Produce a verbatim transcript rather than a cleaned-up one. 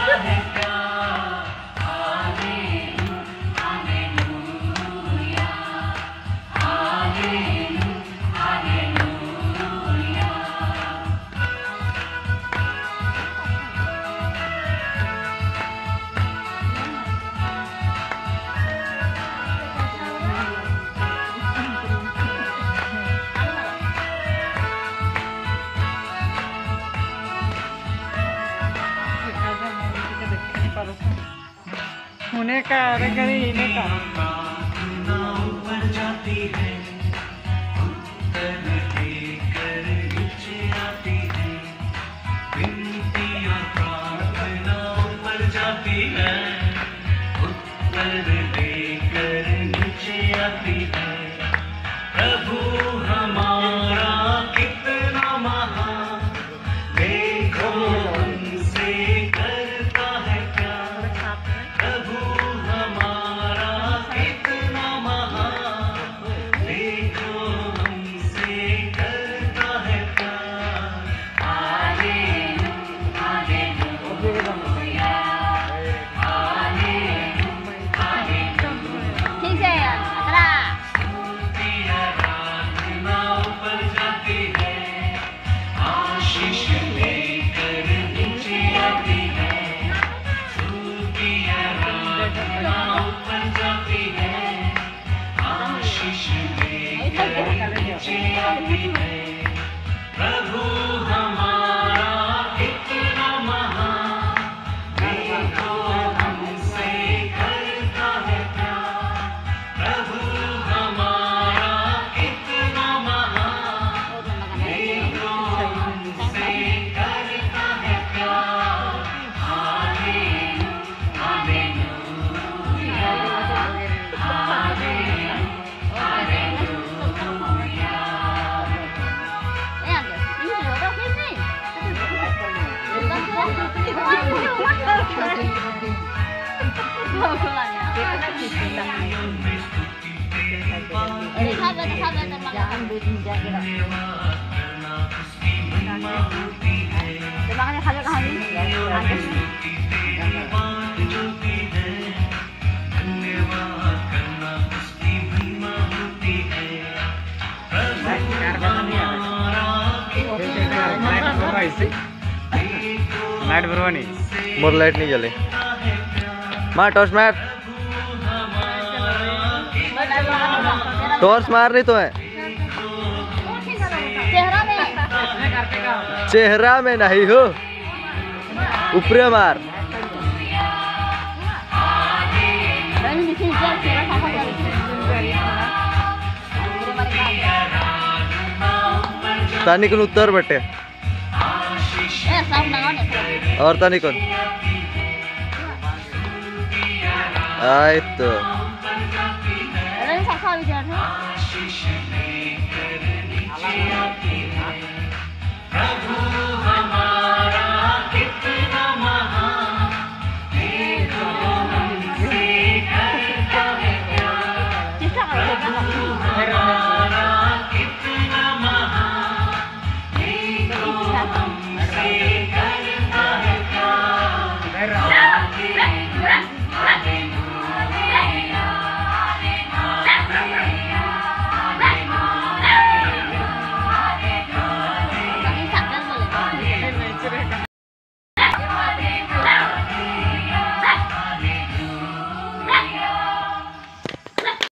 होने का अरे करे इन्हें का प्रभु हमारा कितना महान, देखो हमसे करता है प्यार। प्रभु हमारा कितना महान, देखो हमसे करता है प्यार। Hallelujah hallelujah hallelujah. ठीक है अतरा आशीष लेकर नीचे आती है, स्तुति आराधना ऊपर जाती है। आशीष लेकर नीचे आती है। प्रभु हमारा कितना महान, देखो हमसे करता है प्यार। प्रभु हमारा कितना महान, देखो हमसे करता है प्यार। Hallelujah hallelujah hallelujah. Ayan, ini udah sini. Ini sahabat sahabat jangan bertinja kira. Makanya kagak kami. Light भरवानी मोर लाइट नहीं जले मार टॉर्च मार टॉर्च मार रही तो है चेहरा में चेहरा में नहीं हो ऊपर मार तानी कौन उत्तर बटे और तानी कौन आए तो Ada yang sakal di sana.